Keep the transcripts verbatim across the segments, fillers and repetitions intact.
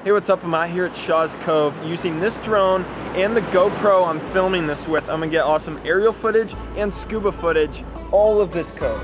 Hey, what's up? I'm out here at Shaw's Cove using this drone and the GoPro I'm filming this with. I'm gonna get awesome aerial footage and scuba footage, all of this cove.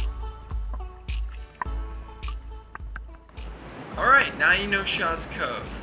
Alright, now you know Shaw's Cove.